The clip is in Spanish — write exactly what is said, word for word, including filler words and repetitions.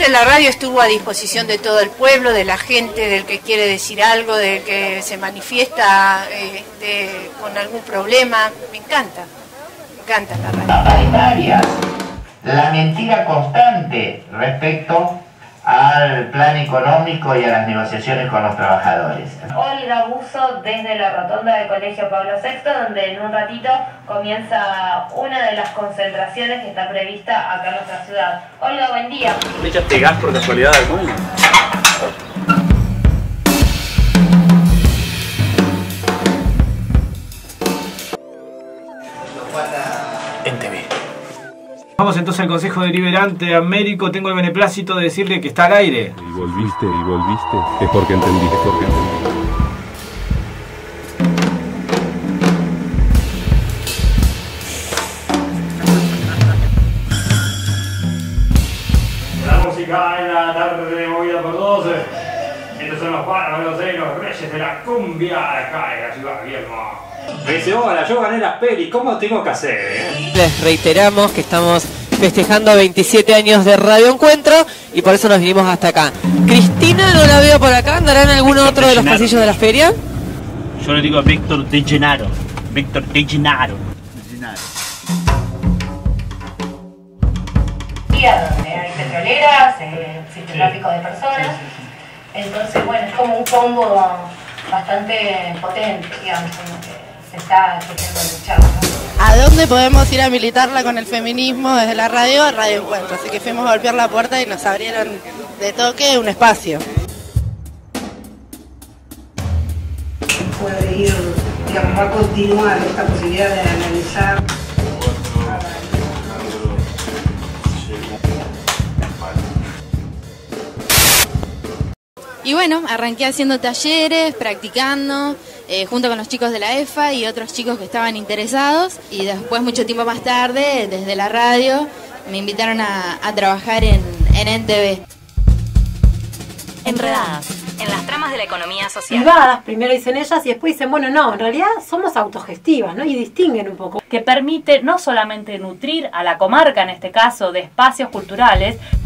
Siempre la radio estuvo a disposición de todo el pueblo, de la gente, del que quiere decir algo, del que se manifiesta eh, de, con algún problema. Me encanta, me encanta la radio. Paritarias, la mentira constante respecto al plan económico y a las negociaciones con los trabajadores. Olga Buzo desde la rotonda del Colegio Pablo sexto, donde en un ratito comienza una de las concentraciones que está prevista acá en nuestra ciudad. Olga, buen día. ¿Me echaste gas por casualidad del mundo? En T V. Vamos entonces al Consejo Deliberante Américo. Tengo el beneplácito de decirle que está al aire. Y volviste, y volviste. Es porque entendí, es porque entendí. La música en la tarde movida por doce. Estos son los bárbaros de los reyes de la cumbia acá en la ciudad de Guillermo. Me dice, hola, yo gané las pelis, ¿cómo tengo que hacer? Eh? Les reiteramos que estamos festejando veintisiete años de Radio Encuentro y por eso nos vinimos hasta acá. Cristina no la veo por acá, ¿andará en algún otro de los pasillos de la feria? Yo le digo a Víctor De Gennaro. Víctor De Gennaro. Donde hay petroleras, eh, existe tráfico de personas. Entonces, bueno, es como un combo bastante potente, digamos, como que se está queriendo luchar, ¿no? ¿A dónde podemos ir a militarla con el feminismo desde la radio? A Radio Encuentro. Así que fuimos a golpear la puerta y nos abrieron de toque un espacio. Puede ir, digamos, va a continuar esta posibilidad de analizar. Y bueno, arranqué haciendo talleres, practicando, eh, junto con los chicos de la E F A y otros chicos que estaban interesados. Y después, mucho tiempo más tarde, desde la radio, me invitaron a, a trabajar en, en N T V. Enredadas en las tramas de la economía social. Privadas, primero dicen ellas y después dicen, bueno, no, en realidad somos autogestivas, ¿no? Y distinguen un poco. Que permite no solamente nutrir a la comarca, en este caso, de espacios culturales,